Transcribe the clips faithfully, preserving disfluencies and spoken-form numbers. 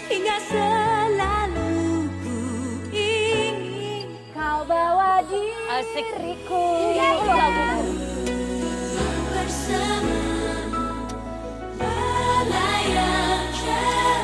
hingga selalu ku ingin kau bawa diriku. bersama melayang jauh.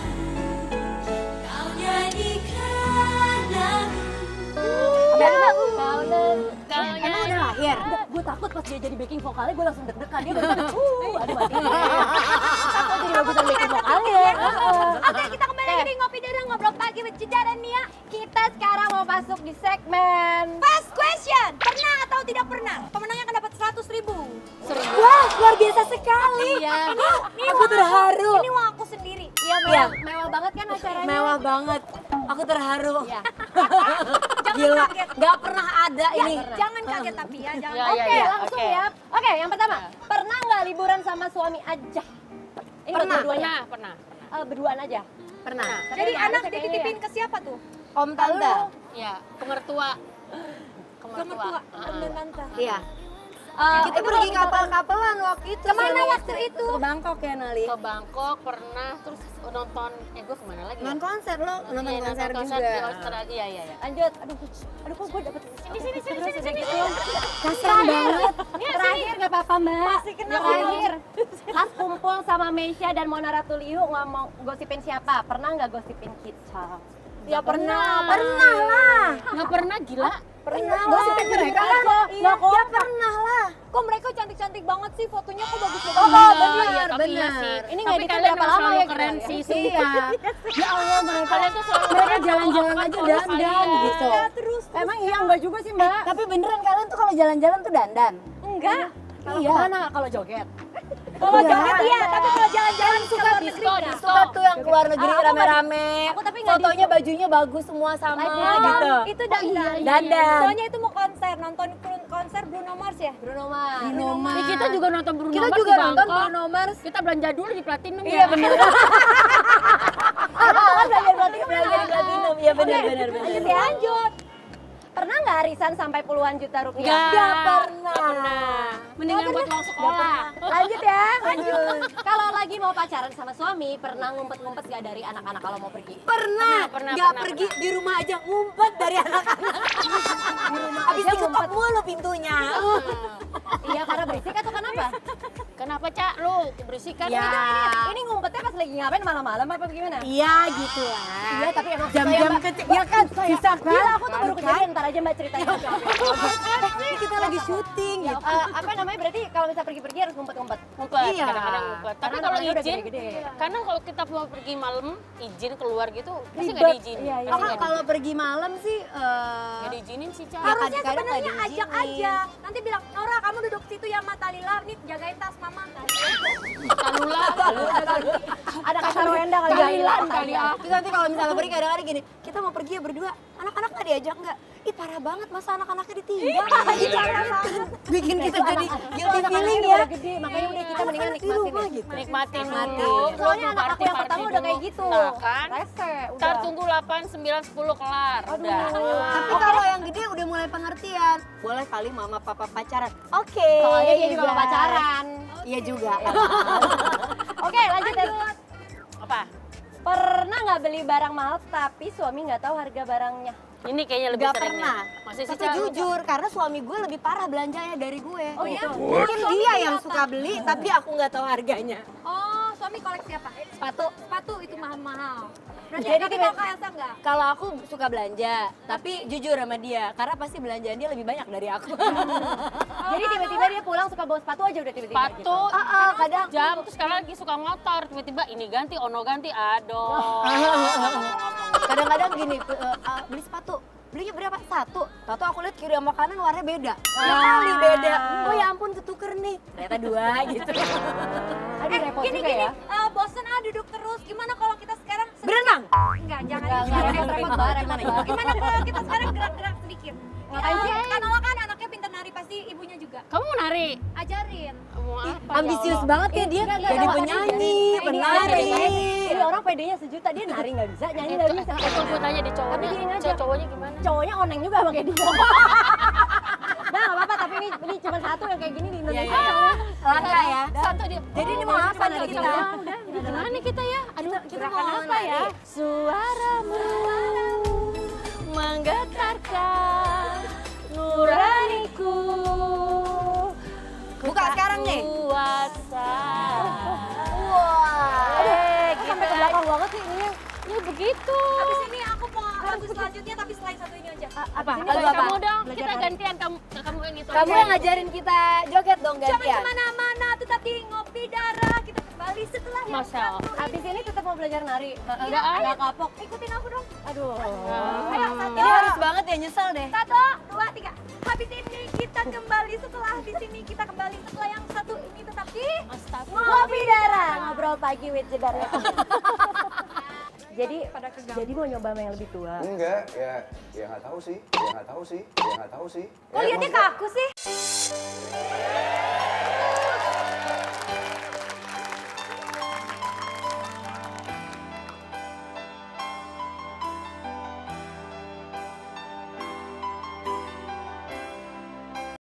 Kau nyanyikan aku. Kau dan Emang udah lahir? gue takut pas dia jadi backing vokalnya gue langsung deg-degan dia barusan uh aduh mati takut jadi bagusan backing vokalnya. Oke, kita kembali lagi di Ngopi Darah Ngobrol Pagi with Cica dan Nia. Kita sekarang mau masuk di segmen First question, pernah atau tidak pernah? Pemenangnya akan dapat seratus ribu. wah luar biasa sekali. Iya. Aku terharu. Ini uang aku sendiri. Iya mewah, mewah banget kan acaranya. Mewah banget. Aku terharu. Iya. Gila, kaget. nggak pernah ada Ya, ini. jangan kaget tapi ya, jangan Ya, kaget. ya, Oke, ya. langsung oke. ya. Oke, yang pertama, pernah nggak liburan sama suami aja? Ini buat Pernah, dua-duanya. Pernah, pernah. Eh, berduaan aja. Pernah. Tapi Jadi yang anak harusnya kayaknya dititipin ya. ke siapa tuh? Om tante. Ya, ke mertua. Ke Ke mertua, Ah. om dan tante. Iya. Eh, Kita itu pergi kalau kapal-kapalan waktu itu. Kemana sama waktu istri. itu? Ke Bangkok ya Nali. Ke Bangkok pernah, terus nonton, eh gue kemana lagi ya? Nonton konser lo, nonton Iya, konser konser juga. di Australia, iya, iya, iya. lanjut. Aduh, aduh kok gue dapet sini sini sini sini sini. Kasian banget. Terakhir nggak apa-apa mbak. Masih kena Terakhir. Pas kumpul sama Meisha dan Mona Ratuliu ngomong gosipin siapa? Pernah nggak gosipin kita? Ya pernah. Pernah lah. Nggak pernah, gila. Pernah. Gosipin mereka lah. Iya, Ya pernah lah. Kok mereka cantik-cantik banget sih, fotonya kok bagus-bagus. Oh, Iya, benar, iya, tapi iya benar. sih. Ini Tapi nggak editnya kalian berapa emang lama selalu ya kita keren ya? sih, Iya. Ya Allah mereka Kalian tuh selalu mereka jalan-jalan aja Kalau dandan kalian- gitu. Ya, terus. Emang iya enggak juga sih mbak? Tapi beneran kalian tuh kalau jalan-jalan tuh dandan? Enggak. Kalau Iya. kemana? Kalau joget? Kalau Iya. joget iya, tapi kalau jalan-jalan ke luar negeri Disco, enggak. disco. Suka tuh yang keluar negeri Ah, aku rame-rame. aku tapi nggak Fotonya bajunya bagus semua sama Live gitu. Itu dandan. Dandan. Soalnya itu mau konser, nonton konser Bruno Mars ya? Bruno Mars. Bruno Mars. Ih, kita juga nonton Bruno Kita Mars juga di nonton Bangkok. Bruno Mars. Kita belanja dulu di Platinum Iya ya. bener. Ah, kan belajar berarti Belajar di Platinum. Iya bener bener bener. Lanjut ya. Lanjut. Pernah nggak arisan sampai puluhan juta rupiah? Nggak. Nggak pernah. Pernah. Mendingan buat uang sekolah. Lanjut ya. Lanjut. Kalau lagi mau pacaran sama suami, pernah ngumpet-ngumpet gak dari anak-anak kalau mau pergi? Pernah. pernah, Nggak pernah, pergi di rumah aja ngumpet dari anak-anak. Di rumah Abis aja diketok ngumpet. mulu pintunya. Iya, karena berisik atau kenapa? Kenapa, Cak? Lu berisik kan? Ya. Ini ngumpetnya pas lagi ngapain malam-malam apa gimana? Iya gitu lah. Iya, tapi emang Jam-jam kecil. Ya kan bisa kan? Gila, aku tuh baru kejadian, ntar aja mbak ceritain. Ini kita lagi syuting Ya, gitu. eh, apa namanya berarti kalau bisa pergi-pergi harus ngumpet-ngumpet. Ngumpet, Iya. kadang-kadang ngumpet. Tapi Karena kalau namanya udah izin, gede-gede. karena kalau kita mau pergi malam, izin keluar gitu, pasti Ribet. nggak diizinin. Iya, iya. Pasti Kalau nggak kalau pergi malam sih eh, nggak diizinin sih, Cak. Ya, Harusnya kadang-kadang sebenarnya nggak ajak diizinin. aja. Nanti bilang, Nora kamu duduk situ ya Mata Lila, nih jagain tas mama. Talula, Ada kata Wenda kali Kalilan ya. kali ya. Terus nanti kalau misalnya pergi kadang-kadang gini, kita mau pergi ya berdua, anak-anak nggak diajak nggak? Ih parah banget masa anak-anaknya ditinggal. Gitu parah banget. Bikin kita jadi guilty Anak-anaknya feeling udah ya. gede, makanya udah kita mendingan Anak-anak di nikmatin rumah ya. gitu. nikmatin Nikmatin. dulu. Soalnya Lu anak aku yang party-party pertama udah kayak dulu. gitu. Nah kan, Rese, ntar udah. tunggu delapan, sembilan, sepuluh kelar. Udah. Tapi kalau yang gede udah mulai pengertian, boleh kali mama papa pacaran. Oke. Soalnya dia juga mau guys. pacaran. Iya juga. Oke, lanjut ya. Apa? Pernah nggak beli barang mahal tapi suami nggak tahu harga barangnya? Ini kayaknya lebih Gak sering pernah. nih. Masih sih, Tapi Cak? jujur, karena suami gue lebih parah belanjanya dari gue. Oh iya? Mungkin dia yang suka beli, tapi aku nggak tahu harganya. Oh, suami koleksi apa? Sepatu. Sepatu itu mahal-mahal. Berarti Jadi tapi tiba- kalau Kak Elsa enggak? Kalau aku suka belanja, tapi jujur sama dia, karena pasti belanjaan dia lebih banyak dari aku. Jadi tiba-tiba dia pulang suka bawa sepatu aja udah tiba-tiba Sepatu, gitu. Ah, ah, kadang jam, terus sekarang lagi suka motor. Tiba-tiba ini ganti, ono ganti, aduh. kadang-kadang gini, eh, ah, beli sepatu. Belinya berapa? Satu. Tahu aku lihat kiri sama kanan warnanya beda. Ya kali beda. Oh ya ampun ketuker nih. Ternyata dua gitu. Aduh repot Gini juga gini, ya. eh, bosen ah duduk terus. Gimana kalau kita sekarang sedikit- Berenang. Enggak, jangan. Enggak, Gimana, enggak, repot, repot banget, repot banget. Gimana kalau kita sekarang gerak-gerak sedikit? Ngapain sih? Kan Ola kan anaknya pintar nari, pasti ibunya juga. Kamu mau nari? Ajarin. Mau apa? Ambisius ya banget ya dia. Enggak, enggak, Jadi enggak, penyanyi, Ini penari. Ini orang pedenya sejuta, dia nari nggak bisa, nyanyi nggak bisa. Allah? Itu gue tanya di Tapi cowoknya. gini aja. Cowok- Cowoknya gimana? Cowoknya oneng juga sama kayak dia. Nah nggak apa-apa, tapi ini, ini cuma satu yang kayak gini di Indonesia. Iya, iya. Langka ya. Satu dia. Jadi ini mau apa nih kita? Udah, Gimana nih kita ya? Aduh, Kita- kita gerakan mau apa nari. ya? Suaramu menggetarkan nuraniku. Buka sekarang nih. Kuasa. Wah. Eh, sampai ke belakang banget sih ininya. Ya begitu. Habis ini aku mau lagu selanjutnya tapi selain satu ini aja. Apa? Ini Lagu Lagu apa? kamu dong. Belajar Kita nari. gantian kamu kamu yang itu. Kamu yang ngajarin kita joget dong Jangan gantian. kemana-mana, tetap di Ngopi Darah. Kita kembali setelah yang Masya Allah. satu. Abis ini tetap mau belajar nari. Enggak, Nggak kapok. Ikutin aku dong. Aduh. Ayo, satu. Ini harus banget ya, nyesel deh. Satu, dua, tiga. Habis ini kita kembali setelah di sini kita kembali setelah yang satu ini tetap di Astagfirullah. Ngopi Darah, ngobrol pagi with Jedar. Jadi, jadi mau nyoba sama yang lebih tua. Enggak, ya ya nggak tahu sih, ya nggak tahu sih, ya nggak tahu sih. Kok Ya, liatnya ke maksudnya- aku sih?